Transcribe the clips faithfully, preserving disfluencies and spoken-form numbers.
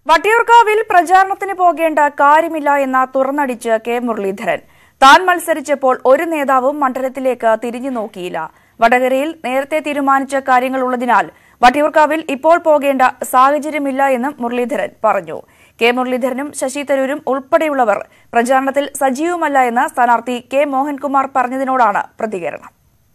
വട്ടിയൂർക്കാവിൽ പ്രചാരണത്തിന് പോകേണ്ട കാര്യമില്ല എന്ന തുറന്നടിച്ച് കെ മുരളീധരൻ. താൻ മത്സരിച്ചപ്പോൾ ഒരു നേതാവും മണ്ഡലത്തിലേക്ക് തിരിഞ്ഞു നോക്കിയില്ല. വടകരയിൽ നേരത്തെ തീരുമാനിച്ച കാര്യങ്ങളുള്ളതിനാൽ വട്ടിയൂർക്കാവിൽ ഇപ്പോൾ പോകേണ്ട സാഹചര്യമില്ല എന്നും മുരളീധരൻ പറഞ്ഞു. കെ മുരളീധരനും ശശി തരൂരും ഉൾപ്പെടെയുള്ളവർ പ്രചാരണത്തിൽ സജീവമല്ല എന്ന് സ്ഥാനാർത്ഥി കെ മോഹൻകുമാർ പറഞ്ഞതിനോടാണ് പ്രതികരണം.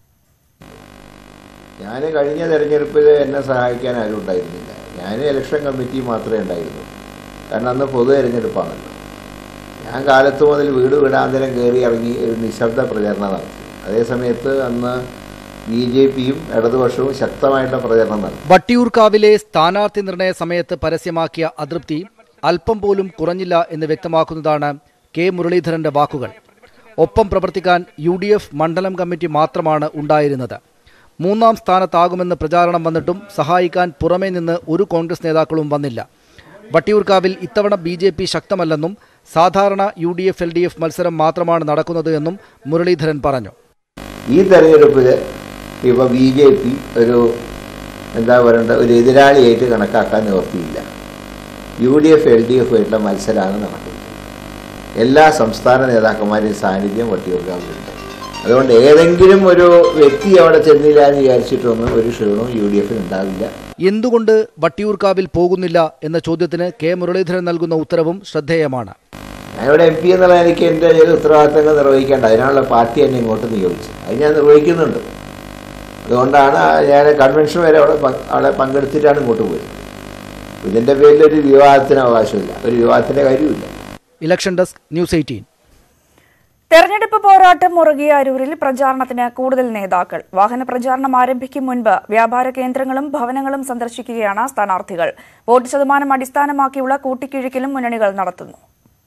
ഞാൻ കഴിഞ്ഞ തെരഞ്ഞെടുപ്പിൽ എന്നെ സഹായിക്കാൻ ആരും ഉണ്ടായിരുന്നില്ല. ഞാൻ ഇലക്ഷൻ കമ്മിറ്റി മാത്രമേ ഉണ്ടായിരുന്നു. കാരണം അന്ന് പൊതു തെരഞ്ഞെടുപ്പാണല്ലോ. ഞാൻ കാലത്ത് മുതൽ വീട് വീടാന്തരം കയറി ഇറങ്ങി ഒരു നിശബ്ദ പ്രചരണം നടത്തി. അതേസമയത്ത് അന്ന് ബി ജെ പിയും ഇടതുപക്ഷവും ശക്തമായിട്ടുള്ള പ്രചരണം നടത്തി. വട്ടിയൂർക്കാവിലെ സ്ഥാനാർത്ഥി നിർണയ സമയത്ത് പരസ്യമാക്കിയ അതൃപ്തി അല്പം പോലും കുറഞ്ഞില്ല എന്ന് വ്യക്തമാക്കുന്നതാണ് കെ മുരളീധരന്റെ വാക്കുകൾ. ഒപ്പം പ്രവർത്തിക്കാൻ യു ഡി എഫ് മണ്ഡലം കമ്മിറ്റി മാത്രമാണ് ഉണ്ടായിരുന്നത്. മൂന്നാം സ്ഥാനത്താകുമെന്ന് പ്രചാരണം വന്നിട്ടും സഹായിക്കാൻ പുറമേ നിന്ന് ഒരു കോൺഗ്രസ് നേതാക്കളും വന്നില്ല. വട്ടിയൂർക്കാവിൽ ഇത്തവണ ബി ജെ പി ശക്തമല്ലെന്നും സാധാരണ U D F L D F മത്സരം മാത്രമാണ് നടക്കുന്നത് എന്നും മുരളീധരൻ പറഞ്ഞു. ഈ തെരഞ്ഞെടുപ്പിൽ ഇപ്പോൾ ബി ജെ പി ഒരു എന്താ പറയേണ്ട ഒരു എതിരാളിയായിട്ട് കണക്കാക്കാൻ നിവർത്തിയില്ല. U D F L D F ആയിട്ടുള്ള മത്സരമാണ് നടക്കുന്നത്. എല്ലാ സംസ്ഥാന നേതാക്കന്മാരുടെയും സാന്നിധ്യം വട്ടിയൂർക്കാവിലുണ്ട്. അതുകൊണ്ട് ഏതെങ്കിലും ഒരു വ്യക്തി അവിടെ ചെന്നില്ല എന്ന് വിചാരിച്ചിട്ടൊന്നും ഒരു ക്ഷീണവും യു ഡി എഫിന് ഉണ്ടാവില്ല. എന്തുകൊണ്ട് വട്ടിയൂർക്കാവിൽ പോകുന്നില്ല എന്ന ചോദ്യത്തിന് കെ മുരളീധരൻ നൽകുന്ന ഉത്തരവും ശ്രദ്ധേയമാണ്. ഞാനിവിടെ എം പി എന്നുള്ള എനിക്ക് എൻ്റെ ചില ഉത്തരവാദിത്തങ്ങൾ നിർവഹിക്കേണ്ട, അതിനുള്ള പാർട്ടി എന്നെ ഇങ്ങോട്ട് നിയോഗിച്ചു. അത് ഞാൻ നിർവഹിക്കുന്നുണ്ട്. അതുകൊണ്ടാണ് ഞാൻ കൺവെൻഷൻ വരെ അവിടെ അവിടെ പങ്കെടുത്തിട്ടാണ് ഇങ്ങോട്ട് പോയത്. ഇതിൻ്റെ പേരിൽ ഒരു വിവാദത്തിന് അവകാശമില്ല, ഒരു വിവാദത്തിൻ്റെ കാര്യമില്ല. Election desk news eighteen. തെരഞ്ഞെടുപ്പ് പോരാട്ടം മുറുകിയ അരൂരിൽ പ്രചാരണത്തിന് കൂടുതൽ നേതാക്കൾ. വാഹന പ്രചാരണം ആരംഭിക്കും മുൻപ് വ്യാപാര കേന്ദ്രങ്ങളും ഭവനങ്ങളും സന്ദർശിക്കുകയാണ് സ്ഥാനാർത്ഥികൾ. വോട്ട് ശതമാനം അടിസ്ഥാനമാക്കിയുള്ള കൂട്ടിക്കിഴിക്കലും മുന്നണികൾ നടത്തുന്നു.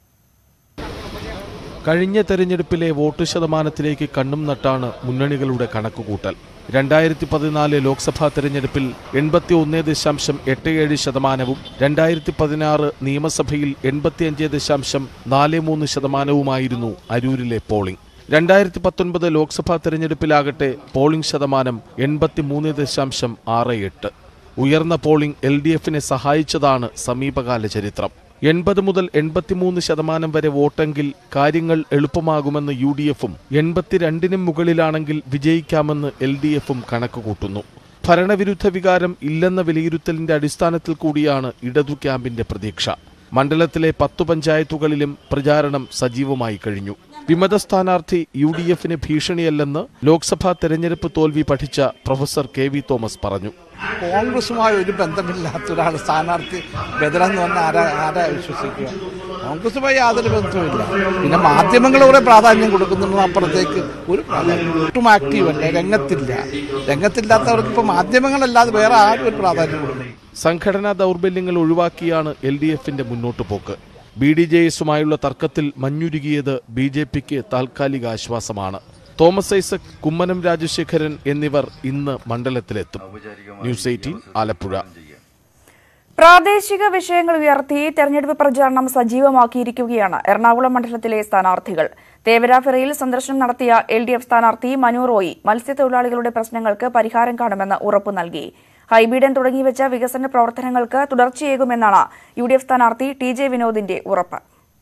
കഴിഞ്ഞ തെരഞ്ഞെടുപ്പിലെ വോട്ട് ശതമാനത്തിലേക്ക് കണ്ണും നട്ടാണ് മുന്നണികളുടെ കണക്കുകൂട്ടൽ. രണ്ടായിരത്തി പതിനാല് ലോക്സഭാ തെരഞ്ഞെടുപ്പിൽ എൺപത്തി ഒന്ന് ദശാംശം എട്ട് ഏഴ് ശതമാനവും രണ്ടായിരത്തി പതിനാറ് നിയമസഭയിൽ എൺപത്തിയഞ്ച് ദശാംശം നാല് മൂന്ന് ശതമാനവുമായിരുന്നു അരൂരിലെ പോളിംഗ്. രണ്ടായിരത്തി പത്തൊൻപത് ലോക്സഭാ തെരഞ്ഞെടുപ്പിലാകട്ടെ പോളിംഗ് ശതമാനം എൺപത്തി മൂന്ന് ദശാംശം ആറ് എട്ട്. ഉയർന്ന പോളിംഗ് എൽ ഡി എഫിനെ സഹായിച്ചതാണ് സമീപകാല ചരിത്രം. എൺപത് മുതൽ എൺപത്തിമൂന്ന് ശതമാനം വരെ വോട്ടെങ്കിൽ കാര്യങ്ങൾ എളുപ്പമാകുമെന്ന് യു ഡി എഫും എൺപത്തിരണ്ടിനും മുകളിലാണെങ്കിൽ വിജയിക്കാമെന്ന് എൽ ഡി എഫും കണക്കുകൂട്ടുന്നു. ഭരണവിരുദ്ധ വികാരം ഇല്ലെന്ന വിലയിരുത്തലിന്റെ അടിസ്ഥാനത്തിൽ കൂടിയാണ് ഇടതു ക്യാമ്പിന്റെ പ്രതീക്ഷ. മണ്ഡലത്തിലെ പത്തു പഞ്ചായത്തുകളിലും പ്രചാരണം സജീവമായി കഴിഞ്ഞു. വിമത സ്ഥാനാർത്ഥി യു ഡി എഫിന് ഭീഷണിയല്ലെന്ന് ലോക്സഭാ തെരഞ്ഞെടുപ്പ് തോൽവി പഠിച്ച പ്രൊഫസർ കെ വി തോമസ് പറഞ്ഞു. കോൺഗ്രസുമായി ഒരു ബന്ധമില്ലാത്ത ഒരാൾ സ്ഥാനാർത്ഥി ബദലെന്ന് പറഞ്ഞാൽ ആരാ ആരാ വിശ്വസിക്കുക? കോൺഗ്രസുമായി യാതൊരു ബന്ധവുമില്ല. പിന്നെ മാധ്യമങ്ങൾ കുറെ പ്രാധാന്യം കൊടുക്കുന്നുണ്ട്, അപ്പുറത്തേക്ക് ഒരു പ്രാധാന്യം ഒട്ടും ആക്റ്റീവ് അല്ല, രംഗത്തില്ല. രംഗത്തില്ലാത്തവർക്ക് ഇപ്പോൾ മാധ്യമങ്ങളല്ലാതെ വേറെ ആരും ഒരു പ്രാധാന്യം കൊടുക്കുന്നു. സംഘടനാ ദൗർബല്യങ്ങൾ ഒഴിവാക്കിയാണ് എൽ ഡി എഫിന്റെ മുന്നോട്ടു പോക്ക്. ബി ഡി ജെ എസുമായുള്ള തർക്കത്തിൽ മഞ്ഞുരുകിയത് ബി ജെ പിക്ക് താൽക്കാലിക ആശ്വാസമാണ്. തോമസ് ഐസക്, കുമ്മനം രാജശേഖരൻ എന്നിവർ ഇന്ന് മണ്ഡലത്തിലെത്തും. News eighteen Alappuzha. പ്രാദേശിക വിഷയങ്ങൾ ഉയർത്തി തെരഞ്ഞെടുപ്പ് പ്രചാരണം സജീവമാക്കിയിരിക്കുകയാണ് എറണാകുളം മണ്ഡലത്തിലെ സ്ഥാനാർത്ഥികൾ. തേവരാഫെറിയിൽ സന്ദർശനം നടത്തിയ എൽ ഡി എഫ് സ്ഥാനാർത്ഥി മനു റോയി മത്സ്യത്തൊഴിലാളികളുടെ പ്രശ്നങ്ങൾക്ക് പരിഹാരം കാണുമെന്ന് ഉറപ്പു നൽകി. ഹൈബീഡൻ തുടങ്ങിവെച്ച വികസന പ്രവർത്തനങ്ങൾക്ക് തുടർച്ചയേകുമെന്നാണ് യു ഡി എഫ് സ്ഥാനാർത്ഥി ടി ജെ വിനോദിന്റെ ഉറപ്പ്.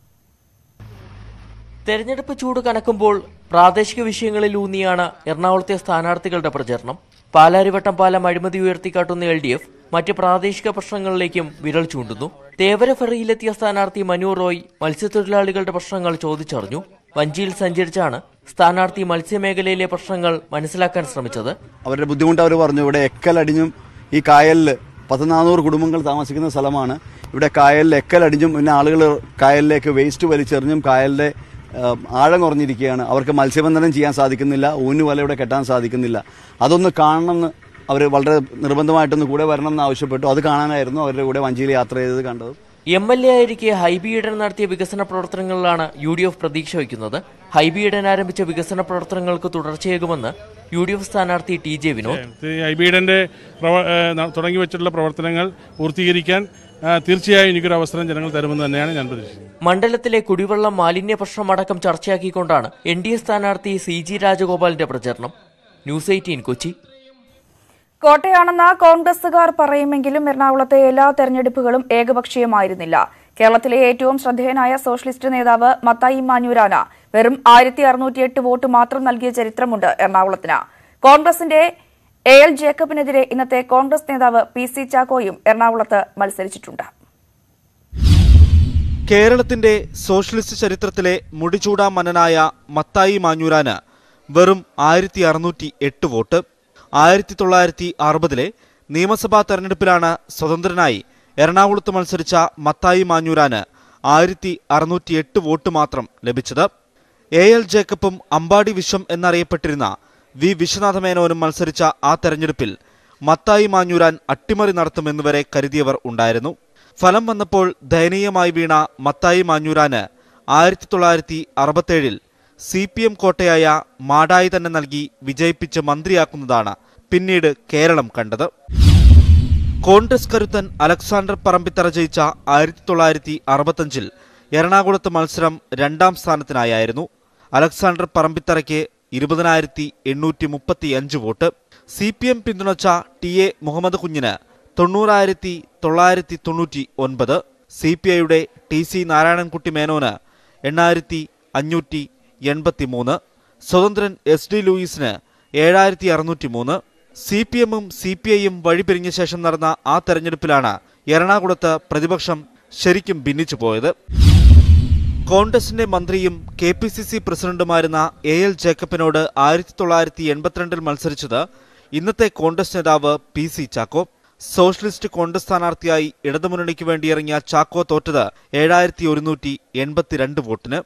തെരഞ്ഞെടുപ്പ് ചൂട് കനക്കുമ്പോൾ പ്രാദേശിക വിഷയങ്ങളിൽ ഊന്നിയാണ് എറണാകുളത്തെ സ്ഥാനാർത്ഥികളുടെ പ്രചരണം. പാലാരിവട്ടം പാലം അഴിമതി ഉയർത്തിക്കാട്ടുന്ന എൽ ഡി എഫ് മറ്റ് പ്രാദേശിക പ്രശ്നങ്ങളിലേക്കും വിരൽ ചൂണ്ടുന്നു. തേവര ഫെറിയിലെത്തിയ സ്ഥാനാർത്ഥി മനു റോയ് മത്സ്യത്തൊഴിലാളികളുടെ പ്രശ്നങ്ങൾ ചോദിച്ചറിഞ്ഞു. വഞ്ചിയിൽ സഞ്ചരിച്ചാണ് സ്ഥാനാർത്ഥി മത്സ്യമേഖലയിലെ പ്രശ്നങ്ങൾ മനസ്സിലാക്കാൻ ശ്രമിച്ചത്. അവരുടെ ബുദ്ധിമുട്ട് അവർ പറഞ്ഞു. ഇവിടെ എക്കലടിഞ്ഞും ഈ കായലിൽ പത്ത് നാനൂറ് കുടുംബങ്ങൾ താമസിക്കുന്ന സ്ഥലമാണ്. ഇവിടെ കായലിൽ എക്കലടിഞ്ഞും പിന്നെ ആളുകൾ കായലിലേക്ക് വേസ്റ്റ് വലിച്ചെറിഞ്ഞും കായലിലെ ആഴം കുറഞ്ഞിരിക്കുകയാണ്. അവർക്ക് മത്സ്യബന്ധനം ചെയ്യാൻ സാധിക്കുന്നില്ല, ഊന്നുവല ഇവിടെ കെട്ടാൻ സാധിക്കുന്നില്ല. അതൊന്ന് കാണണമെന്ന് അവർ വളരെ നിർബന്ധമായിട്ടൊന്ന് കൂടെ വരണമെന്ന് ആവശ്യപ്പെട്ടു. അത് കാണാനായിരുന്നു അവരുടെ കൂടെ വഞ്ചിയിൽ യാത്ര ചെയ്തത് കണ്ടത്. എം എൽ എ ആയിരിക്കെ ഹൈബി ഈഡൻ നടത്തിയ വികസന പ്രവർത്തനങ്ങളിലാണ് യു ഡി എഫ് പ്രതീക്ഷ വയ്ക്കുന്നത്. ഹൈബി ഈഡൻ ആരംഭിച്ച വികസന പ്രവർത്തനങ്ങൾക്ക് തുടർച്ചയേകുമെന്ന് യു ഡി എഫ് സ്ഥാനാർത്ഥി ടി ജെ വിനോദ്. ഹൈബി ഈഡന്റെ തുടങ്ങി വെച്ചിട്ടുള്ള പ്രവർത്തനങ്ങൾ പൂർത്തീകരിക്കാൻ തീർച്ചയായും എനിക്കൊരു അവസരം ജനങ്ങൾ തരുമെന്ന് തന്നെയാണ് ഞാൻ പ്രതീക്ഷിക്കുന്നത്. മണ്ഡലത്തിലെ കുടിവെള്ളം മാലിന്യ പ്രശ്നമടക്കം ചർച്ചയാക്കിക്കൊണ്ടാണ് എൻ ഡി എ സ്ഥാനാർത്ഥി സി ജി രാജഗോപാലിന്റെ പ്രചരണം. News eighteen Kochi. കോട്ടയാണെന്ന് കോൺഗ്രസുകാർ പറയുമെങ്കിലും എറണാകുളത്തെ എല്ലാ തെരഞ്ഞെടുപ്പുകളും ഏകപക്ഷീയമായിരുന്നില്ല. കേരളത്തിലെ ഏറ്റവും ശ്രദ്ധേയനായ സോഷ്യലിസ്റ്റ് നേതാവ് മത്തായി മാഞ്ഞൂരാന് വെറും ആയിരത്തി അറുന്നൂറ്റിയെട്ട് വോട്ട് മാത്രം നൽകിയ ചരിത്രമുണ്ട് എറണാകുളത്തിന്. കോൺഗ്രസിന്റെ എ എൽ ജേക്കബിനെതിരെ ഇന്നത്തെ കോൺഗ്രസ് നേതാവ് പി സി ചാക്കോയും എറണാകുളത്ത് മത്സരിച്ചിട്ടുണ്ട്. കേരളത്തിന്റെ സോഷ്യലിസ്റ്റ് ചരിത്രത്തിലെ മുടിചൂടാ മന്നനായ മത്തായി മാഞ്ഞൂരാന് വെറും ആയിരത്തി അറുന്നൂറ്റി എട്ട് വോട്ട്. ആയിരത്തി തൊള്ളായിരത്തി അറുപതിലെ നിയമസഭാ തെരഞ്ഞെടുപ്പിലാണ് സ്വതന്ത്രനായി എറണാകുളത്ത് മത്സരിച്ച മത്തായി മാഞ്ഞൂരാന് ആയിരത്തി അറുന്നൂറ്റി എട്ട് വോട്ട് മാത്രം ലഭിച്ചത്. എ എൽ ജേക്കബും അമ്പാടി വിശ്വം എന്നറിയപ്പെട്ടിരുന്ന വി വിശ്വനാഥ മേനോനും മത്സരിച്ച ആ തെരഞ്ഞെടുപ്പിൽ മത്തായി മാഞ്ഞൂരാൻ അട്ടിമറി നടത്തുമെന്നുവരെ കരുതിയവർ ഉണ്ടായിരുന്നു. ഫലം വന്നപ്പോൾ ദയനീയമായി വീണ മത്തായി മാഞ്ഞൂരാന് ആയിരത്തി തൊള്ളായിരത്തി അറുപത്തേഴിൽ സി പി എം കോട്ടയായ മാടായി തന്നെ നൽകി വിജയിപ്പിച്ച് മന്ത്രിയാക്കുന്നതാണ് പിന്നീട് കേരളം കണ്ടത്. കോൺഗ്രസ് കരുത്തൻ അലക്സാണ്ടർ പറമ്പിത്തറ ജയിച്ച ആയിരത്തി തൊള്ളായിരത്തി അറുപത്തഞ്ചിൽ എറണാകുളത്ത് മത്സരം രണ്ടാം സ്ഥാനത്തിനായിരുന്നു. അലക്സാണ്ടർ പറമ്പിത്തറയ്ക്ക് ഇരുപതിനായിരത്തി എണ്ണൂറ്റി മുപ്പത്തി അഞ്ച് വോട്ട്. സി പി എം പിന്തുണച്ച ടി എ മുഹമ്മദ് കുഞ്ഞിന് തൊണ്ണൂറായിരത്തി തൊള്ളായിരത്തി തൊണ്ണൂറ്റി ഒൻപത്. സി പി ഐയുടെ ടി സി നാരായണൻകുട്ടി മേനോന് എണ്ണായിരത്തി അഞ്ഞൂറ്റി എൺപത്തി മൂന്ന്. സ്വതന്ത്രൻ എസ് ഡി ലൂയിസിന് ഏഴായിരത്തി അറുന്നൂറ്റി മൂന്ന്. സി പി എമ്മും സി പി ഐയും വഴിപിരിഞ്ഞ ശേഷം നടന്ന ആ തെരഞ്ഞെടുപ്പിലാണ് എറണാകുളത്ത് പ്രതിപക്ഷം ശരിക്കും ഭിന്നിച്ചു പോയത്. കോൺഗ്രസിന്റെ മന്ത്രിയും കെ പി സി സി പ്രസിഡന്റുമായിരുന്ന എ എൽ ജേക്കബിനോട് ആയിരത്തി തൊള്ളായിരത്തി എൺപത്തിരണ്ടിൽ മത്സരിച്ചത് ഇന്നത്തെ കോൺഗ്രസ് നേതാവ് P C Chacko. Socialist Congress സ്ഥാനാർത്ഥിയായി ഇടതുമുന്നണിക്ക് വേണ്ടി ഇറങ്ങിയ ചാക്കോ തോറ്റത് ഏഴായിരത്തി ഒരുന്നൂറ്റി എൺപത്തിരണ്ട് വോട്ടിന്.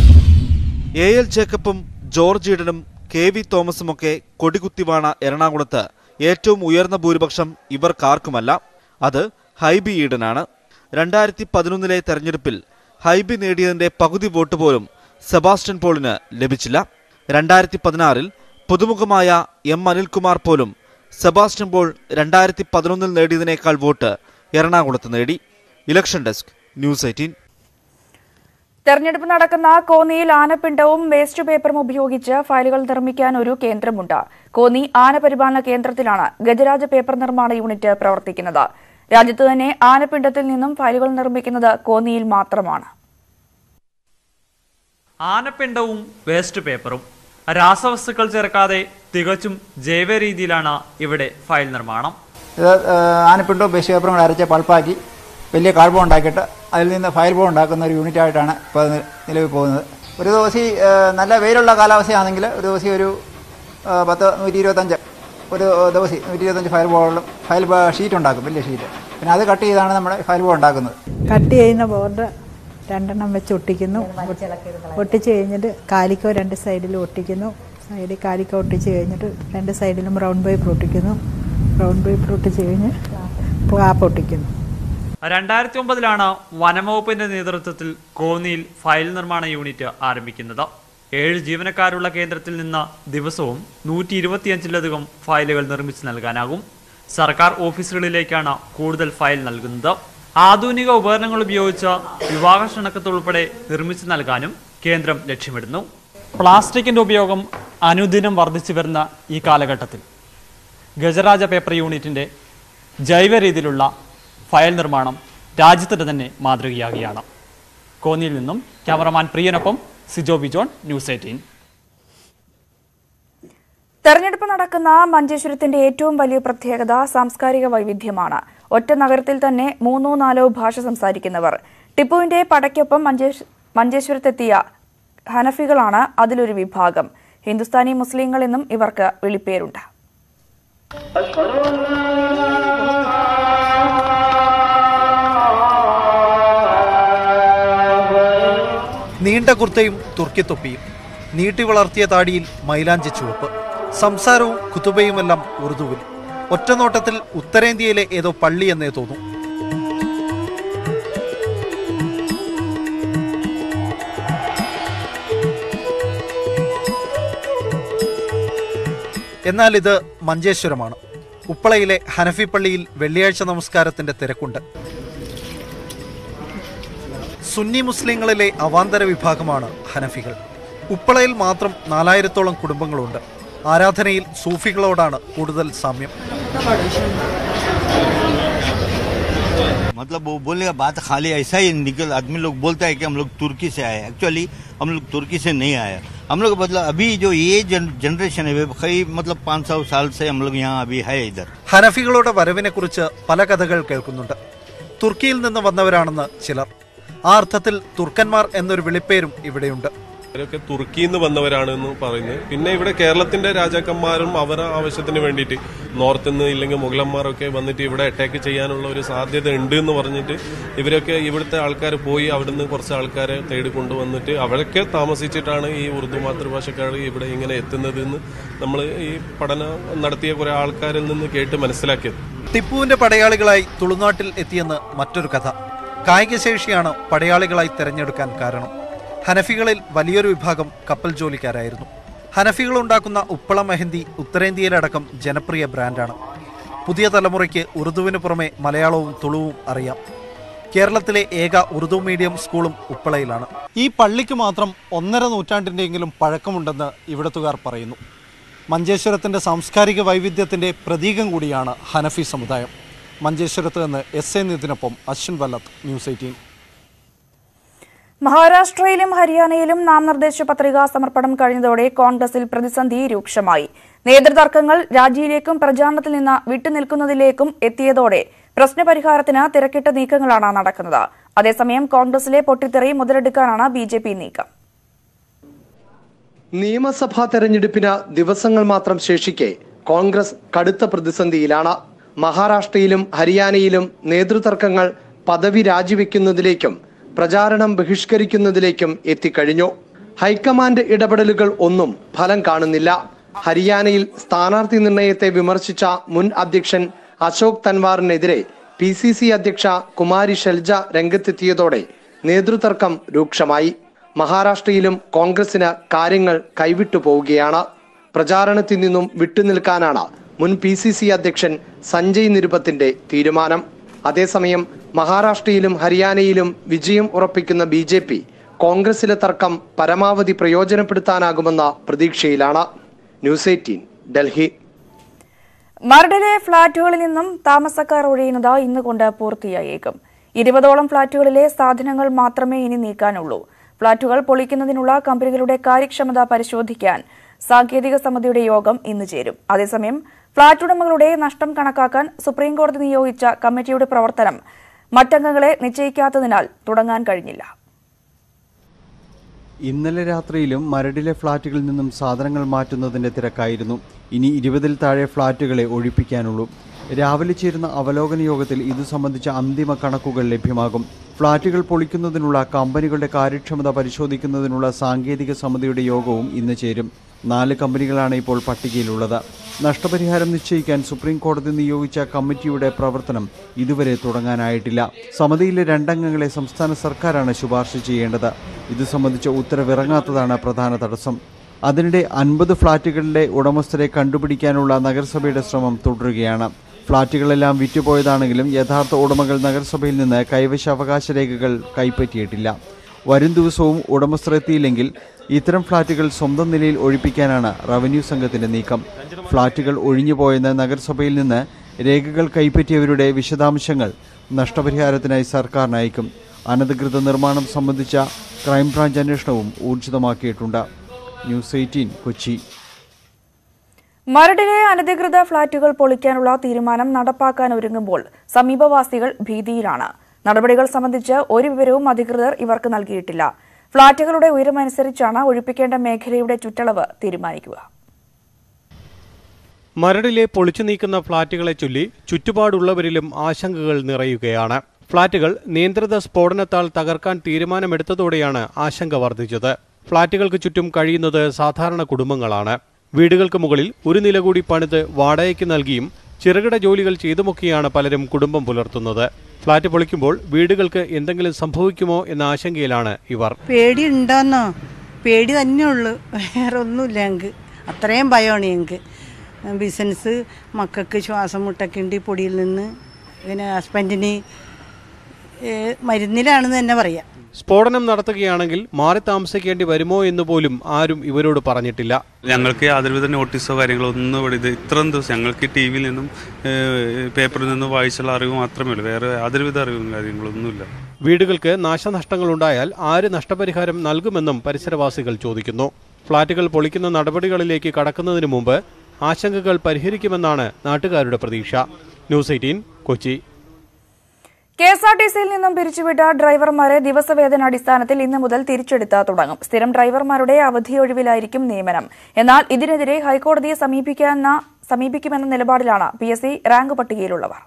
എ എൽ ജേക്കബും ജോർജ് ഈഡനും കെ വി തോമസുമൊക്കെ കൊടികുത്തിവാണ എറണാകുളത്ത് ഏറ്റവും ഉയർന്ന ഭൂരിപക്ഷം ഇവർക്കാർക്കുമല്ല, അത് ഹൈബി ഈഡനാണ്. രണ്ടായിരത്തി പതിനൊന്നിലെ തെരഞ്ഞെടുപ്പിൽ ഹൈബി നേടിയതിന്റെ പകുതി വോട്ട് പോലും സെബാസ്റ്റ്യൻ പോളിന് ലഭിച്ചില്ല. രണ്ടായിരത്തി പതിനാറിൽ പുതുമുഖമായ എം അനിൽകുമാർ പോലും സെബാസ്റ്റ്യൻ പോൾ രണ്ടായിരത്തി പതിനൊന്നിൽ നേടിയതിനേക്കാൾ വോട്ട് എറണാകുളത്ത് നേടി. Election desk, news eighteen. തെരഞ്ഞെടുപ്പ് നടക്കുന്ന കോന്നിയിൽ ആനപ്പിണ്ടവും വേസ്റ്റ് പേപ്പറും ഉപയോഗിച്ച് ഫയലുകൾ നിർമ്മിക്കാൻ ഒരു കേന്ദ്രമുണ്ട്. കോന്നി ആനപരിപാലന കേന്ദ്രത്തിലാണ് ഗജരാജ പേപ്പർ നിർമ്മാണ യൂണിറ്റ് പ്രവർത്തിക്കുന്നത്. രാജ്യത്ത് തന്നെ ആനപ്പിണ്ടത്തിൽ നിന്നും ഫയലുകൾ നിർമ്മിക്കുന്നത് കോന്നിയിൽ മാത്രമാണ്. ആനപ്പിണ്ടവും വേസ്റ്റ് പേപ്പറും രാസവസ്തുക്കൾ ചേർക്കാതെ തികച്ചും ജൈവ രീതിയിലാണ് ഇവിടെ ഫയൽ നിർമ്മാണം. ഇത് ആനപ്പിണ്ടവും വേസ്റ്റ് പേപ്പറും കൂടെ അരച്ച് പൾപ്പാക്കി വലിയ കാർബോൺ ഉണ്ടാക്കിയിട്ട് അതിൽ നിന്ന് ഫയൽ ബോർഡ് ഉണ്ടാക്കുന്ന ഒരു യൂണിറ്റായിട്ടാണ് ഇപ്പോൾ നിലവിൽ പോകുന്നത്. ഒരു ദിവസം നല്ല വെയിലുള്ള കാലാവസ്ഥയാണെങ്കിൽ ഒരു ദിവസം ഒരു പത്ത് നൂറ്റി ഇരുപത്തഞ്ച് ഒരു ദിവസം നൂറ്റി ഇരുപത്തഞ്ച് ഫയൽ ബോർഡും ഫയൽ ഷീറ്റ് ഉണ്ടാക്കും, വലിയ ഷീറ്റ്. പിന്നെ അത് കട്ട് ചെയ്താണ് നമ്മൾ ഫയൽ ബോർഡ് ഉണ്ടാക്കുന്നത്. കട്ട് ചെയ്യുന്ന ബോർഡ് രണ്ടെണ്ണം വെച്ച് ഒട്ടിക്കുന്നു. ഒട്ടിച്ച് കഴിഞ്ഞിട്ട് കാലിക്കോ രണ്ട് സൈഡിലും ഒട്ടിക്കുന്നു. സൈഡിൽ കാലിക്കോ ഒട്ടിച്ച് കഴിഞ്ഞിട്ട് രണ്ട് സൈഡിലും ബ്രൗൺ പേപ്പർ ഒട്ടിക്കുന്നു. ബ്രൗൺ പേപ്പർ ഒട്ടിച്ച് കഴിഞ്ഞ് കാപ്പ് ഒട്ടിക്കുന്നു. രണ്ടായിരത്തി ഒമ്പതിലാണ് വനംവകുപ്പിന്റെ നേതൃത്വത്തിൽ കോന്നിയിൽ ഫയൽ നിർമ്മാണ യൂണിറ്റ് ആരംഭിക്കുന്നത്. ഏഴ് ജീവനക്കാരുള്ള കേന്ദ്രത്തിൽ നിന്ന് ദിവസവും നൂറ്റി ഇരുപത്തിയഞ്ചിലധികം ഫയലുകൾ നിർമ്മിച്ചു നൽകാനാകും. സർക്കാർ ഓഫീസുകളിലേക്കാണ് കൂടുതൽ ഫയൽ നൽകുന്നത്. ആധുനിക ഉപകരണങ്ങൾ ഉപയോഗിച്ച് വിവാഹ ക്ഷണക്കത്തുൾപ്പെടെ നിർമ്മിച്ചു നൽകാനും കേന്ദ്രം ലക്ഷ്യമിടുന്നു. പ്ലാസ്റ്റിക്കിന്റെ ഉപയോഗം അനുദിനം വർദ്ധിച്ചു വരുന്ന ഈ കാലഘട്ടത്തിൽ ഗജരാജ പേപ്പർ യൂണിറ്റിന്റെ ജൈവ രീതിയിലുള്ള ഫയൽ നിർമ്മാണം രാജ്യത്തിന് തന്നെ മാതൃകയാകുകയാണ്. കോന്നിയിൽ നിന്നും ക്യാമറമാൻ പ്രിയനൊപ്പം സിജോ ബിജോൺ, ന്യൂസ് എയ്റ്റീൻ. തെരഞ്ഞെടുപ്പ് നടക്കുന്ന മഞ്ചേശ്വരത്തിന്റെ ഏറ്റവും വലിയ പ്രത്യേകത സാംസ്കാരിക വൈവിധ്യമാണ്. ഒറ്റ നഗരത്തിൽ തന്നെ മൂന്നോ നാലോ ഭാഷ സംസാരിക്കുന്നവർ. ടിപ്പുവിന്റെ പടയ്ക്കൊപ്പം മഞ്ചേശ്വരത്തെത്തിയ ഹനഫികളാണ് അതിലൊരു വിഭാഗം. ഹിന്ദുസ്ഥാനി മുസ്ലിങ്ങൾ എന്നും ഇവർക്ക് വിളിപ്പേരുണ്ട്. നീണ്ട കുർത്തയും തുർക്കിത്തൊപ്പിയും, നീട്ടി വളർത്തിയ താടിയിൽ മൈലാഞ്ചി ചുവപ്പ്, സംസാരവും കുതുബയുമെല്ലാം ഉറുദുവിൽ. ഒറ്റനോട്ടത്തിൽ ഉത്തരേന്ത്യയിലെ ഏതോ പള്ളി എന്നേ തോന്നും. എന്നാൽ ഇത് മഞ്ചേശ്വരമാണ്. ഉപ്പളയിലെ ഹനഫി പള്ളിയിൽ വെള്ളിയാഴ്ച നമസ്കാരത്തിന്റെ തിരക്കുണ്ട്. സുന്നി മുസ്ലിങ്ങളിലെ അവാന്തര വിഭാഗമാണ് ഹനഫികൾ. ഉപ്പളയിൽ മാത്രം നാലായിരത്തോളം കുടുംബങ്ങളുണ്ട്. ആരാധനയിൽ സൂഫികളോടാണ് കൂടുതൽ സാമ്യം. मतलब वो बोलने का बात खाली ऐसा ही निकल आदमी लोग बोलता है कि हम लोग तुर्की से आए, एक्चुअली हम लोग तुर्की से नहीं आए। हम लोग मतलब अभी जो ये जनरेशन है कई मतलब पाँच सौ साल से हम लोग यहाँ अभी है इधर। ഹനഫികളുടെ വരവിനെ കുറിച്ച് പല കഥകൾ കേൾക്കുന്നുണ്ട്. തുർക്കിയിൽ നിന്ന് വന്നവരാണെന്ന് ചിലർ. ആ അർത്ഥത്തിൽ തുർക്കന്മാർ എന്നൊരു വിളിപ്പേരും ഇവിടെയുണ്ട്. ഇവരൊക്കെ തുർക്കിയിൽ നിന്ന് വന്നവരാണെന്ന് പറയുന്നത്. പിന്നെ ഇവിടെ കേരളത്തിന്റെ രാജാക്കന്മാരും അവരുടെ ആവശ്യത്തിന് വേണ്ടിയിട്ട് നോർത്തിൽ നിന്ന് ഇല്ലെങ്കിൽ മുഗളന്മാരൊക്കെ വന്നിട്ട് ഇവിടെ അറ്റാക്ക് ചെയ്യാനുള്ള ഒരു സാധ്യത ഉണ്ട് എന്ന് പറഞ്ഞിട്ട് ഇവരൊക്കെ ഇവിടുത്തെ ആൾക്കാർ പോയി അവിടുന്ന് കുറച്ച് ആൾക്കാരെ തേടി കൊണ്ടുവന്നിട്ട് അവരൊക്കെ താമസിച്ചിട്ടാണ് ഈ ഉറുദു മാതൃഭാഷക്കാർ ഇവിടെ ഇങ്ങനെ എത്തുന്നത് എന്ന് നമ്മൾ ഈ പഠനം നടത്തിയ കുറെ ആൾക്കാരിൽ നിന്ന് കേട്ട് മനസ്സിലാക്കിയത്. ടിപ്പുവിന്റെ പടയാളികളായി തുളുനാട്ടിൽ എത്തിയെന്ന് മറ്റൊരു കഥ. കായികശേഷിയാണ് പടയാളികളായി തെരഞ്ഞെടുക്കാൻ കാരണം. ഹനഫികളിൽ വലിയൊരു വിഭാഗം കപ്പൽ ജോലിക്കാരായിരുന്നു. ഹനഫികൾ ഉണ്ടാക്കുന്ന ഉപ്പള മെഹന്തി ഉത്തരേന്ത്യയിലടക്കം ജനപ്രിയ ബ്രാൻഡാണ്. പുതിയ തലമുറയ്ക്ക് ഉറുദുവിന് പുറമെ മലയാളവും തുളുവും അറിയാം. കേരളത്തിലെ ഏക ഉറുദു മീഡിയം സ്കൂളും ഉപ്പളയിലാണ്. ഈ പള്ളിക്ക് മാത്രം ഒന്നര നൂറ്റാണ്ടിൻ്റെയെങ്കിലും പഴക്കമുണ്ടെന്ന് ഇവിടത്തുകാർ പറയുന്നു. മഞ്ചേശ്വരത്തിൻ്റെ സാംസ്കാരിക വൈവിധ്യത്തിൻ്റെ പ്രതീകം കൂടിയാണ് ഹനഫി സമുദായം. മഞ്ചേശ്വരത്ത് നിന്ന് എസ് എ നിതിനൊപ്പം അശ്വിൻ വല്ലത്ത്, ന്യൂസ് എയ്റ്റീൻ. മഹാരാഷ്ട്രയിലും ഹരിയാനയിലും നാമനിർദ്ദേശ പത്രികാ സമർപ്പണം കഴിഞ്ഞതോടെ കോൺഗ്രസിൽ പ്രതിസന്ധി രൂക്ഷമായി. നേതൃതർക്കങ്ങൾ രാജിയിലേക്കും പ്രചാരണത്തിൽ നിന്ന് വിട്ടുനിൽക്കുന്നതിലേക്കും എത്തിയതോടെ പ്രശ്നപരിഹാരത്തിന് തിരക്കിട്ട നീക്കങ്ങളാണ് നടക്കുന്നത്. അതേസമയം കോൺഗ്രസിലെ പൊട്ടിത്തെറി മുതലെടുക്കാനാണ് ബി ജെ പി നീക്കം. നിയമസഭാ തെരഞ്ഞെടുപ്പിന് ദിവസങ്ങൾ മാത്രം ശേഷിക്കെ കോൺഗ്രസ് കടുത്ത പ്രതിസന്ധിയിലാണ്. മഹാരാഷ്ട്രയിലും ഹരിയാനയിലും നേതൃതർക്കങ്ങൾ പദവി രാജിവെക്കുന്നതിലേക്കും പ്രചാരണം ബഹിഷ്കരിക്കുന്നതിലേക്കും എത്തിക്കഴിഞ്ഞു. ഹൈക്കമാൻഡ് ഇടപെടലുകൾ ഒന്നും ഫലം കാണുന്നില്ല. ഹരിയാനയിൽ സ്ഥാനാർത്ഥി നിർണയത്തെ വിമർശിച്ച മുൻ അധ്യക്ഷൻ അശോക് തൻവാറിനെതിരെ പി സി സി അധ്യക്ഷ കുമാരി ഷെൽജ രംഗത്തെത്തിയതോടെ നേതൃതർക്കം രൂക്ഷമായി. മഹാരാഷ്ട്രയിലും കോൺഗ്രസിന് കാര്യങ്ങൾ കൈവിട്ടു പോവുകയാണ്. പ്രചാരണത്തിൽ നിന്നും വിട്ടുനിൽക്കാനാണ് മുൻ പി സി സി അധ്യക്ഷൻ സഞ്ജയ് നിരുപത്തിന്റെ തീരുമാനം. അതേസമയം മഹാരാഷ്ട്രയിലും ഹരിയാനയിലും വിജയം ഉറപ്പിക്കുന്ന ബി ജെ പി കോൺഗ്രസിലെ തർക്കം പരമാവധി പ്രയോജനപ്പെടുത്താനാകുമെന്ന പ്രതീക്ഷയിലാണ്. News eighteen, Delhi. മരടിലെ ഫ്ളാറ്റുകളിൽ നിന്നും താമസക്കാർ ഒഴിയുന്നത് ഇന്നുകൊണ്ട് പൂർത്തിയായേക്കും. ഇരുപതോളം ഫ്ളാറ്റുകളിലെ സാധനങ്ങൾ മാത്രമേ ഇനി നീക്കാനുള്ളൂ. ഫ്ളാറ്റുകൾ പൊളിക്കുന്നതിനുള്ള കമ്പനികളുടെ കാര്യക്ഷമത പരിശോധിക്കാൻ സാങ്കേതിക സമിതിയുടെ യോഗം ഇന്ന് ചേരും. അതേസമയം ഫ്ളാറ്റ് ഉടമകളുടെ നഷ്ടം കണക്കാക്കാൻ സുപ്രീംകോടതി നിയോഗിച്ച കമ്മിറ്റിയുടെ പ്രവർത്തനം മറ്റംഗങ്ങളെ നിശ്ചയിക്കാത്തതിനാൽ തുടങ്ങാൻ കഴിഞ്ഞില്ല. ഇന്നലെ രാത്രിയിലും മരടിലെ ഫ്ളാറ്റുകളിൽ നിന്നും സാധനങ്ങൾ മാറ്റുന്നതിന്റെ തിരക്കായിരുന്നു. ഇനി ഇരുപതിൽ താഴെ ഫ്ളാറ്റുകളെ ഒഴിപ്പിക്കാനുള്ളൂ. രാവിലെ ചേരുന്ന അവലോകന യോഗത്തിൽ ഇതു സംബന്ധിച്ച അന്തിമ കണക്കുകൾ ലഭ്യമാകും. ഫ്ളാറ്റുകൾ പൊളിക്കുന്നതിനുള്ള കമ്പനികളുടെ കാര്യക്ഷമത പരിശോധിക്കുന്നതിനുള്ള സാങ്കേതിക സമിതിയുടെ യോഗവും ഇന്ന് ചേരും. നാല് കമ്പനികളാണ് ഇപ്പോൾ പട്ടികയിലുള്ളത്. നഷ്ടപരിഹാരം നിശ്ചയിക്കാൻ സുപ്രീം കോടതി നിയോഗിച്ച കമ്മിറ്റിയുടെ പ്രവർത്തനം ഇതുവരെ തുടങ്ങാനായിട്ടില്ല. സമിതിയിലെ രണ്ടംഗങ്ങളെ സംസ്ഥാന സർക്കാരാണ് ശുപാർശ ചെയ്യേണ്ടത്. ഇത് സംബന്ധിച്ച ഉത്തരവിറങ്ങാത്തതാണ് പ്രധാന തടസ്സം. അതിനിടെ അൻപത് ഫ്ളാറ്റുകളിലെ ഉടമസ്ഥരെ കണ്ടുപിടിക്കാനുള്ള നഗരസഭയുടെ ശ്രമം തുടരുകയാണ്. ഫ്ളാറ്റുകളെല്ലാം വിറ്റുപോയതാണെങ്കിലും യഥാർത്ഥ ഉടമകൾ നഗരസഭയിൽ നിന്ന് കൈവശാവകാശ രേഖകൾ കൈപ്പറ്റിയിട്ടില്ല. വരും ദിവസവും ഉടമസ്ഥർ എത്തിയില്ലെങ്കിൽ ഇത്തരം ഫ്ളാറ്റുകൾ സ്വന്തം നിലയിൽ ഒഴിപ്പിക്കാനാണ് റവന്യൂ സംഘത്തിന്റെ നീക്കം. ഫ്ളാറ്റുകൾ ഒഴിഞ്ഞുപോയെന്ന് നഗരസഭയിൽ നിന്ന് രേഖകൾ കൈപ്പറ്റിയവരുടെ വിശദാംശങ്ങൾ നഷ്ടപരിഹാരത്തിനായി സർക്കാരിന് അയക്കും. അനധികൃത നിർമ്മാണം സംബന്ധിച്ച ക്രൈംബ്രാഞ്ച് അന്വേഷണവും ഊർജിതമാക്കിയിട്ടുണ്ട്. News eighteen, Kochi. മരടിലെ അനധികൃത ഫ്ളാറ്റുകൾ പൊളിക്കാനുള്ള തീരുമാനം നടപ്പാക്കാൻ ഒരുങ്ങുമ്പോൾ സമീപവാസികൾ ഭീതിയിലാണ്. നടപടികൾ സംബന്ധിച്ച് ഒരു വിവരവും അധികൃതർ ഇവർക്ക് നൽകിയിട്ടില്ല. ഫ്ളാറ്റുകളുടെ ഉയരമനുസരിച്ചാണ് ഒഴിപ്പിക്കേണ്ട മേഖലയുടെ ചുറ്റളവ് തീരുമാനിക്കുക. മരടിലെ പൊളിച്ചു നീക്കുന്ന ഫ്ളാറ്റുകളെ ചൊല്ലി ചുറ്റുപാടുള്ളവരിലും ആശങ്കകൾ നിറയുകയാണ്. ഫ്ളാറ്റുകൾ നിയന്ത്രിത സ്ഫോടനത്താൽ തകർക്കാൻ തീരുമാനമെടുത്തതോടെയാണ് ആശങ്ക വർദ്ധിച്ചത്. ഫ്ളാറ്റുകൾക്ക് ചുറ്റും കഴിയുന്നത് സാധാരണ കുടുംബങ്ങളാണ്. വീടുകൾക്ക് മുകളിൽ ഒരു നില കൂടി പണിത് വാടകയ്ക്ക് നൽകിയും ചെറുകിട ജോലികൾ ചെയ്തുമൊക്കെയാണ് പലരും കുടുംബം പുലർത്തുന്നത്. ഫ്ളാറ്റ് പൊളിക്കുമ്പോൾ വീടുകൾക്ക് എന്തെങ്കിലും സംഭവിക്കുമോ എന്ന ആശങ്കയിലാണ് ഇവർ. പേടി ഉണ്ടോന്നോ? പേടി തന്നെയുള്ളൂ, വേറെ ഒന്നുമില്ല. ഞങ്ങൾക്ക് അത്രയും ഭയമാണ്. ഞങ്ങൾക്ക് ബിസിനസ്, മക്കൾക്ക് ശ്വാസം മുട്ടൊക്കെ ഉണ്ട് പൊടിയിൽ നിന്ന്. പിന്നെ ഹസ്ബൻഡിന് മരുന്നിലാണെന്ന് തന്നെ പറയാം. സ്ഫോടനം നടത്തുകയാണെങ്കിൽ മാറി താമസിക്കേണ്ടി വരുമോ എന്ന് പോലും ആരും ഇവരോട് പറഞ്ഞിട്ടില്ല. ഞങ്ങൾക്ക് യാതൊരുവിധ നോട്ടീസോ കാര്യങ്ങളോ ഒന്നും ഇവിടെ ഇത് ഇത്രയും ദിവസം ഞങ്ങൾക്ക് ടി വിയിൽ നിന്നും പേപ്പറിൽ നിന്നും വായിച്ചുള്ള അറിവ് മാത്രമേ ഉള്ളൂ. വേറെ യാതൊരുവിധ അറിവും കാര്യങ്ങളൊന്നുമില്ല. വീടുകൾക്ക് നാശനഷ്ടങ്ങളുണ്ടായാൽ ആര് നഷ്ടപരിഹാരം നൽകുമെന്നും പരിസരവാസികൾ ചോദിക്കുന്നു. ഫ്ളാറ്റുകൾ പൊളിക്കുന്ന നടപടികളിലേക്ക് കടക്കുന്നതിന് മുമ്പ് ആശങ്കകൾ പരിഹരിക്കുമെന്നാണ് നാട്ടുകാരുടെ പ്രതീക്ഷ. News eighteen Kochi. K S R T സിയിൽ നിന്നും പിരിച്ചുവിട്ട ഡ്രൈവർമാരെ ദിവസവേതനാടിസ്ഥാനത്തിൽ ഇന്ന് മുതൽ തിരിച്ചെടുത്ത് തുടങ്ങും. സ്ഥിരം ഡ്രൈവർമാരുടെ അവധിയൊഴിവിലായിരിക്കും നിയമനം. എന്നാൽ ഇതിനെതിരെ ഹൈക്കോടതിയെ സമീപിക്കുമെന്ന നിലപാടിലാണ് പി എസ് സി റാങ്ക് പട്ടികയിലുള്ളവർ.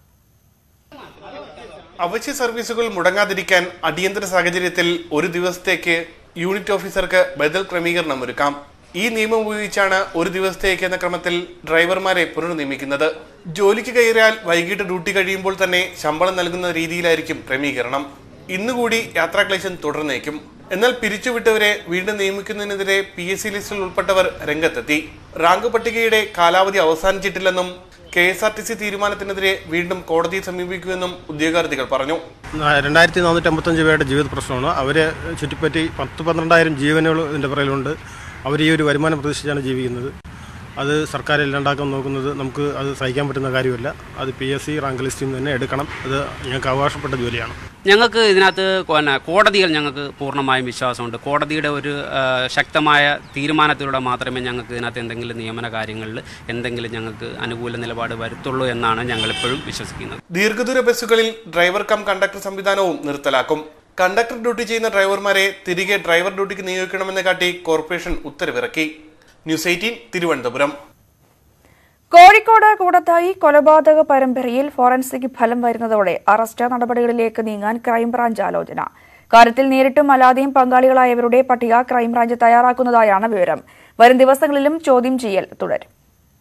അവശ്യ സർവീസുകൾ മുടങ്ങാതിരിക്കാൻ അടിയന്തര സാഹചര്യത്തിൽ ഒരു ദിവസത്തേക്ക് യൂണിറ്റ് ഓഫീസർക്ക് ബദൽ ക്രമീകരണം ഒരുക്കാം. ഈ നിയമം ഉപയോഗിച്ചാണ് ഒരു ദിവസത്തേക്ക് എന്ന ക്രമത്തിൽ ഡ്രൈവർമാരെ പുനർനിയമിക്കുന്നത്. ജോലിക്ക് കയറിയാൽ വൈകിട്ട് ഡ്യൂട്ടി കഴിയുമ്പോൾ തന്നെ ശമ്പളം നൽകുന്ന രീതിയിലായിരിക്കും ക്രമീകരണം. ഇന്നുകൂടി യാത്രാക്ലേശം തുടർന്നേക്കും. എന്നാൽ പിരിച്ചുവിട്ടവരെ വീണ്ടും നിയമിക്കുന്നതിനെതിരെ പി എസ് സി ലിസ്റ്റിൽ ഉൾപ്പെട്ടവർ രംഗത്തെത്തി. റാങ്ക് പട്ടികയുടെ കാലാവധി അവസാനിച്ചിട്ടില്ലെന്നും K S R T C തീരുമാനത്തിനെതിരെ വീണ്ടും കോടതിയെ സമീപിക്കുമെന്നും ഉദ്യോഗാർത്ഥികൾ പറഞ്ഞു. രണ്ടായിരത്തി നാനൂറ്റി അമ്പത്തഞ്ച് പേരുടെ ജീവിത പ്രശ്നമാണ്. അവരെ ചുറ്റിപ്പറ്റി പത്ത് പന്ത്രണ്ടായിരം ജീവനുകൾ ഇതിൻ്റെ പുറകിലുണ്ട്. അവർ ഈ ഒരു വരുമാനം പ്രതീക്ഷിച്ചാണ് ജീവിക്കുന്നത്. അത് സർക്കാർ ഇല്ലാണ്ടാക്കാൻ നോക്കുന്നത് നമുക്ക് അത് സഹിക്കാൻ പറ്റുന്ന കാര്യമല്ല. അത് പി എസ് സി റാങ്ക് ലിസ്റ്റിൽ നിന്ന് തന്നെ എടുക്കണം. അത് ഞങ്ങൾക്ക് അവകാശപ്പെട്ട ജോലിയാണ്. ഞങ്ങൾക്ക് ഇതിനകത്ത് കോടതികൾ ഞങ്ങൾക്ക് പൂർണ്ണമായും വിശ്വാസമുണ്ട്. കോടതിയുടെ ഒരു ശക്തമായ തീരുമാനത്തിലൂടെ മാത്രമേ ഞങ്ങൾക്ക് ഇതിനകത്ത് എന്തെങ്കിലും നിയമന കാര്യങ്ങളിൽ എന്തെങ്കിലും ഞങ്ങൾക്ക് അനുകൂല നിലപാട് വരുത്തുള്ളൂ എന്നാണ് ഞങ്ങളിപ്പോഴും വിശ്വസിക്കുന്നത്. ദീർഘദൂര ബസ്സുകളിൽ ഡ്രൈവർ കം കണ്ടക്ടർ സംവിധാനവും നിർത്തലാക്കും. കണ്ടക്ടർ ഡ്യൂട്ടി ചെയ്യുന്ന ഡ്രൈവർമാരെ തിരികെ ഡ്രൈവർ ഡ്യൂട്ടിക്ക് നിയോഗിക്കണമെന്ന് കാട്ടി കോർപ്പറേഷൻ ഉത്തരവിറക്കി. News eighteen Thiruvananthapuram. കോഴിക്കോട് കൂടത്തായി കൊലപാതക പരമ്പരയിൽ ഫോറൻസിക് ഫലം വരുന്നതോടെ അറസ്റ്റ് നടപടികളിലേക്ക് നീങ്ങാൻ ക്രൈംബ്രാഞ്ച് ആലോചന. കാര്യത്തിൽ നേരിട്ടും അല്ലാതെയും പങ്കാളികളായവരുടെ പട്ടിക ക്രൈംബ്രാഞ്ച് തയ്യാറാക്കുന്നതായാണ് വിവരം. വരും ദിവസങ്ങളിലും ചോദ്യം ചെയ്യൽ തുടരും.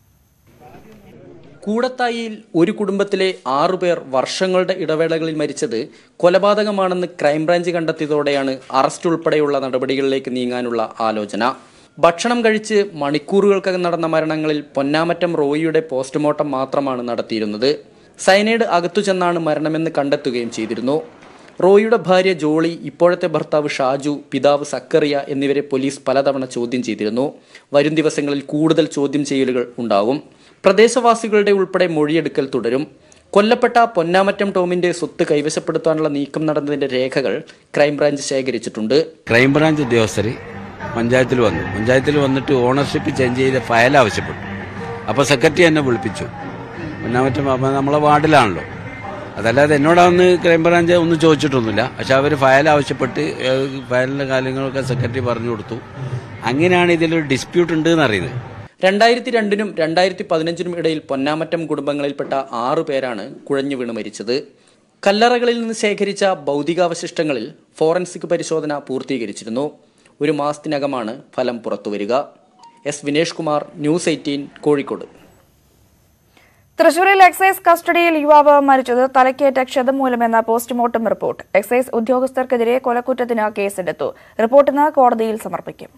കൂടത്തായിയിൽ ഒരു കുടുംബത്തിലെ ആറുപേർ വർഷങ്ങളുടെ ഇടവേളകളിൽ മരിച്ചത് കൊലപാതകമാണെന്ന് ക്രൈംബ്രാഞ്ച് കണ്ടെത്തിയതോടെയാണ് അറസ്റ്റ് ഉൾപ്പെടെയുള്ള നടപടികളിലേക്ക് നീങ്ങാനുള്ള ആലോചന. ഭക്ഷണം കഴിച്ച് മണിക്കൂറുകൾക്കകം നടന്ന മരണങ്ങളിൽ പൊന്നാമറ്റം റോയിയുടെ പോസ്റ്റ്മോർട്ടം മാത്രമാണ് നടത്തിയിരുന്നത്. സയനൈഡ് അകത്തു ചെന്നാണ് മരണമെന്ന് കണ്ടെത്തുകയും ചെയ്തിരുന്നു. റോയിയുടെ ഭാര്യ ജോളി, ഇപ്പോഴത്തെ ഭർത്താവ് ഷാജു, പിതാവ് സക്കറിയ എന്നിവരെ പോലീസ് പലതവണ ചോദ്യം ചെയ്തിരുന്നു. വരും ദിവസങ്ങളിൽ കൂടുതൽ ചോദ്യം ചെയ്യലുകൾ ഉണ്ടാകും. പ്രദേശവാസികളുടെ ഉൾപ്പെടെ മൊഴിയെടുക്കൽ തുടരും. കൊല്ലപ്പെട്ട പൊന്നാമറ്റം ടോമിന്റെ സ്വത്ത് കൈവശപ്പെടുത്താനുള്ള നീക്കം നടന്നതിന്റെ രേഖകൾ ക്രൈംബ്രാഞ്ച് ശേഖരിച്ചിട്ടുണ്ട്. ക്രൈംബ്രാഞ്ച് ഉദ്യോഗസ്ഥർ പഞ്ചായത്തിൽ വന്നു. പഞ്ചായത്തിൽ വന്നിട്ട് ഓണർഷിപ്പ് ചേഞ്ച് ചെയ്ത ഫയൽ ആവശ്യപ്പെട്ടു. അപ്പോൾ സെക്രട്ടറി എന്നെ വിളിപ്പിച്ചു. പൊന്നാമറ്റം നമ്മളെ വാർഡിലാണല്ലോ. അതല്ലാതെ എന്നോടൊന്ന് ക്രൈംബ്രാഞ്ച് ഒന്നും ചോദിച്ചിട്ടൊന്നുമില്ല. പക്ഷെ അവർ ഫയൽ ആവശ്യപ്പെട്ട് ഫയലിന്റെ കാര്യങ്ങളൊക്കെ സെക്രട്ടറി പറഞ്ഞു കൊടുത്തു. അങ്ങനെയാണ് ഇതിലൊരു ഡിസ്പ്യൂട്ട് ഉണ്ട് എന്നറിയുന്നത്. രണ്ടായിരത്തി രണ്ടിനും രണ്ടായിരത്തി പതിനഞ്ചിനും ഇടയിൽ പൊന്നാമറ്റം കുടുംബങ്ങളിൽപ്പെട്ട ആറു പേരാണ് കുഴഞ്ഞു വീണ് മരിച്ചത്. കല്ലറകളിൽ നിന്ന് ശേഖരിച്ച ഭൗതികാവശിഷ്ടങ്ങളിൽ ഫോറൻസിക് പരിശോധന പൂർത്തീകരിച്ചിരുന്നു. ഒരു മാസത്തിനകമാണ് ഫലം പുറത്തുവരിക. S Vinesh Kumar, news eighteen, Kozhikode. തൃശൂരിൽ എക്സൈസ് കസ്റ്റഡിയിൽ യുവാവ് മരിച്ചത് തലയ്ക്കേറ്റ ക്ഷതം മൂലമെന്ന പോസ്റ്റ്മോർട്ടം റിപ്പോർട്ട്. എക്സൈസ് ഉദ്യോഗസ്ഥർക്കെതിരെ കൊലക്കുറ്റത്തിന് കേസെടുത്തു. റിപ്പോർട്ട് ഇന്ന് കോടതിയിൽ സമർപ്പിക്കും.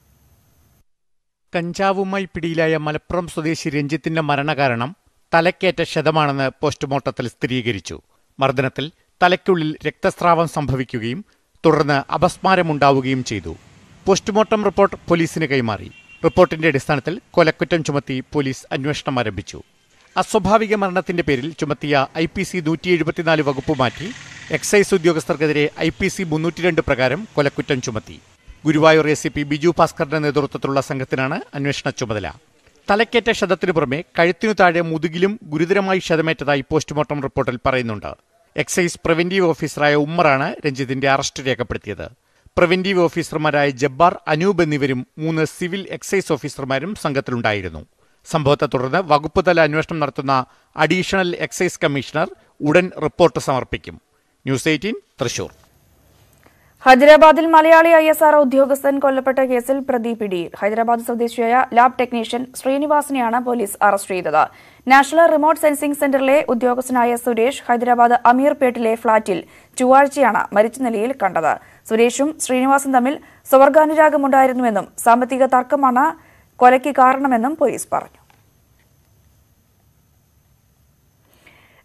കഞ്ചാവുമായി പിടിയിലായ മലപ്പുറം സ്വദേശി രഞ്ജിത്തിന്റെ മരണകാരണം തലക്കേറ്റ ക്ഷതമാണെന്ന് പോസ്റ്റ്മോർട്ടത്തിൽ സ്ഥിരീകരിച്ചു. മർദ്ദനത്തിൽ തലയ്ക്കുള്ളിൽ രക്തസ്രാവം സംഭവിക്കുകയും തുടർന്ന് അപസ്മാരമുണ്ടാവുകയും ചെയ്തു. പോസ്റ്റ്മോർട്ടം റിപ്പോർട്ട് പോലീസിന് കൈമാറി. റിപ്പോർട്ടിന്റെ അടിസ്ഥാനത്തിൽ കൊലക്കുറ്റം ചുമത്തി പോലീസ് അന്വേഷണം ആരംഭിച്ചു. അസ്വാഭാവിക മരണത്തിന്റെ പേരിൽ ചുമത്തിയ ഐ പി സി നൂറ്റി എഴുപത്തിനാല് വകുപ്പ് മാറ്റി എക്സൈസ് ഉദ്യോഗസ്ഥർക്കെതിരെ ഐ പി സി മുന്നൂറ്റി രണ്ട് പ്രകാരം കൊലക്കുറ്റം ചുമത്തി. Guruvayur A C P Biju ഭാസ്കറിന്റെ നേതൃത്വത്തിലുള്ള സംഘത്തിനാണ് അന്വേഷണ ചുമതല. തലക്കേറ്റ ക്ഷതത്തിനു പുറമെ കഴുത്തിനു താഴെ മുതുകിലും ഗുരുതരമായി ക്ഷതമേറ്റതായി പോസ്റ്റ്മോർട്ടം റിപ്പോർട്ടിൽ പറയുന്നുണ്ട്. എക്സൈസ് പ്രിവന്റീവ് ഓഫീസറായ ഉമ്മറാണ് രഞ്ജിത്തിന്റെ അറസ്റ്റ് രേഖപ്പെടുത്തിയത്. പ്രിവന്റീവ് ഓഫീസർമാരായ ജബ്ബാർ, അനൂപ് എന്നിവരും മൂന്ന് സിവിൽ എക്സൈസ് ഓഫീസർമാരും സംഘത്തിലുണ്ടായിരുന്നു. സംഭവത്തെ തുടർന്ന് വകുപ്പ് തല അന്വേഷണം നടത്തുന്ന അഡീഷണൽ എക്സൈസ് കമ്മീഷണർ ഉടൻ റിപ്പോർട്ട് സമർപ്പിക്കും. News eighteen Thrissur. ഹൈദരാബാദിൽ മലയാളി ഐ എസ് ആർ ഉദ്യോഗസ്ഥൻ കൊല്ലപ്പെട്ട കേസിൽ പ്രതി പിടിയിൽ. ഹൈദരാബാദ് സ്വദേശിയായ ലാബ് ടെക്നീഷ്യൻ ശ്രീനിവാസിനെയാണ് പോലീസ് അറസ്റ്റ് ചെയ്തത്. നാഷണൽ റിമോട്ട് സെൻസിംഗ് സെന്ററിലെ ഉദ്യോഗസ്ഥനായ സുരേഷ് ഹൈദരാബാദ് അമീർപേട്ടിലെ ഫ്ളാറ്റിൽ ചൊവ്വാഴ്ചയാണ് മരിച്ച നിലയിൽ കണ്ടത്. സുരേഷും ശ്രീനിവാസും തമ്മിൽ സ്വർഗാനുരാഗമുണ്ടായിരുന്നുവെന്നും സാമ്പത്തിക തർക്കമാണ് കൊലയ്ക്ക് കാരണമെന്നും പോലീസ് പറഞ്ഞു.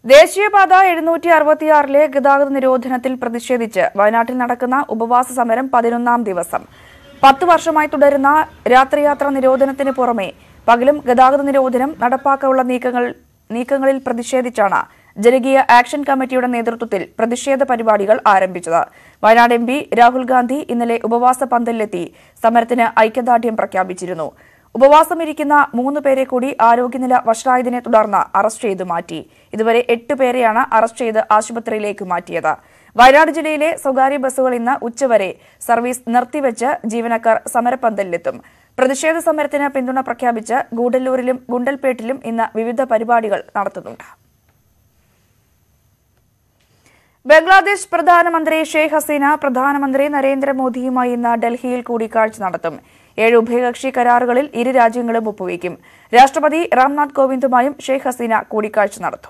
ദേശീയപാത എഴുന്നൂറ്റി അറുപത്തിയാറിലെ ഗതാഗത നിരോധനത്തിൽ പ്രതിഷേധിച്ച് വയനാട്ടിൽ നടക്കുന്ന ഉപവാസ സമരം പതിനൊന്നാം ദിവസം. പത്ത് വർഷമായി തുടരുന്ന രാത്രിയാത്രാ നിരോധനത്തിന് പുറമെ പകലും ഗതാഗത നിരോധനം നടപ്പാക്കാനുള്ള നീക്കങ്ങൾ നീക്കങ്ങളിൽ പ്രതിഷേധിച്ചാണ് ജനകീയ ആക്ഷൻ കമ്മിറ്റിയുടെ നേതൃത്വത്തിൽ പ്രതിഷേധ പരിപാടികൾ ആരംഭിച്ചത്. വയനാട് എം പി രാഹുൽ ഗാന്ധി ഇന്നലെ ഉപവാസ പന്തലിലെത്തി സമരത്തിന് ഐക്യദാർഢ്യം പ്രഖ്യാപിച്ചിരുന്നു. ഉപവാസമിരിക്കുന്ന മൂന്ന് പേരെ കൂടി ആരോഗ്യനില വഷളായതിനെ തുടർന്ന് അറസ്റ്റ് ചെയ്തു മാറ്റി. ഇതുവരെ എട്ട് പേരെയാണ് അറസ്റ്റ് ചെയ്ത് ആശുപത്രിയിലേക്ക് മാറ്റിയത്. വയനാട് ജില്ലയിലെ സ്വകാര്യ ബസ്സുകൾ ഇന്ന് ഉച്ചവരെ സർവീസ് നിർത്തിവെച്ച് ജീവനക്കാർ സമരപന്തലിലെത്തും. പ്രതിഷേധ സമരത്തിന് പിന്തുണ പ്രഖ്യാപിച്ച് ഗൂഡല്ലൂരിലും ഗുണ്ടൽപേട്ടിലും ഇന്ന് വിവിധ പരിപാടികൾ നടത്തുന്നുണ്ട്. ബംഗ്ലാദേശ് പ്രധാനമന്ത്രി ഷെയ്ഖ് ഹസീന പ്രധാനമന്ത്രി നരേന്ദ്രമോദിയുമായി ഇന്ന് ഡൽഹിയിൽ കൂടിക്കാഴ്ച നടത്തും. ഏഴ് ഉഭയകക്ഷി കരാറുകളിൽ ഇരു രാജ്യങ്ങളും ഒപ്പുവയ്ക്കും. രാഷ്ട്രപതി രാംനാഥ് കോവിന്ദുമായും ഷെയ്ഖ് ഹസീന കൂടിക്കാഴ്ച നടത്തും.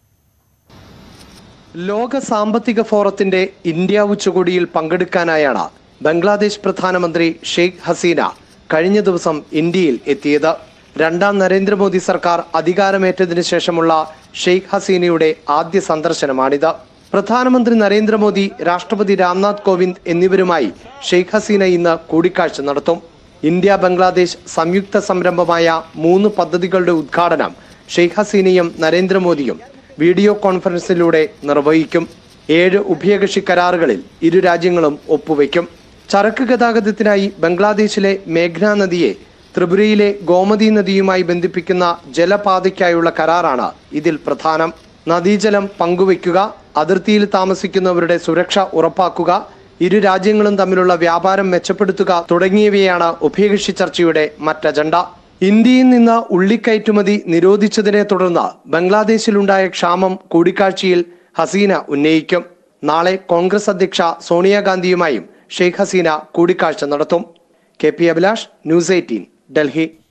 ലോക സാമ്പത്തിക ഫോറത്തിന്റെ ഇന്ത്യ ഉച്ചകോടിയിൽ പങ്കെടുക്കാനായാണ് ബംഗ്ലാദേശ് പ്രധാനമന്ത്രി ഷെയ്ഖ് ഹസീന കഴിഞ്ഞ ദിവസം ഇന്ത്യയിൽ എത്തിയത്. രണ്ടാം നരേന്ദ്രമോദി സർക്കാർ അധികാരമേറ്റതിനു ശേഷമുള്ള ഷെയ്ഖ് ഹസീനയുടെ ആദ്യ സന്ദർശനമാണിത്. പ്രധാനമന്ത്രി നരേന്ദ്രമോദി, രാഷ്ട്രപതി രാംനാഥ് കോവിന്ദ് എന്നിവരുമായി ഷെയ്ഖ് ഹസീന ഇന്ന് കൂടിക്കാഴ്ച നടത്തും. ഇന്ത്യ ബംഗ്ലാദേശ് സംയുക്ത സംരംഭമായ മൂന്ന് പദ്ധതികളുടെ ഉദ്ഘാടനം ഷെയ്ഖ് ഹസീനയും നരേന്ദ്രമോദിയും വീഡിയോ കോൺഫറൻസിലൂടെ നിർവഹിക്കും. ഏഴ് ഉഭയകക്ഷി കരാറുകളിൽ ഇരു രാജ്യങ്ങളും ഒപ്പുവയ്ക്കും. ചരക്ക് ഗതാഗതത്തിനായി ബംഗ്ലാദേശിലെ മേഘ്ന നദിയെ ത്രിപുരയിലെ ഗോമതി നദിയുമായി ബന്ധിപ്പിക്കുന്ന ജലപാതയ്ക്കായുള്ള കരാറാണ് ഇതിൽ പ്രധാനം. നദീജലം പങ്കുവയ്ക്കുക, അതിർത്തിയിൽ താമസിക്കുന്നവരുടെ സുരക്ഷ ഉറപ്പാക്കുക, ഇരു രാജ്യങ്ങളും തമ്മിലുള്ള വ്യാപാരം മെച്ചപ്പെടുത്തുക തുടങ്ങിയവയാണ് ഉഭയകക്ഷി ചർച്ചയുടെ മറ്റജണ്ട. ഇന്ത്യയിൽ നിന്ന് ഉള്ളിക്കയറ്റുമതി നിരോധിച്ചതിനെ തുടർന്ന് ബംഗ്ലാദേശിലുണ്ടായ ക്ഷാമം കൂടിക്കാഴ്ചയിൽ ഹസീന ഉന്നയിക്കും. നാളെ കോൺഗ്രസ് അധ്യക്ഷ സോണിയാഗാന്ധിയുമായും ഷെയ്ഖ് ഹസീന കൂടിക്കാഴ്ച നടത്തും. K P Abhilash, News eighteen, Delhi.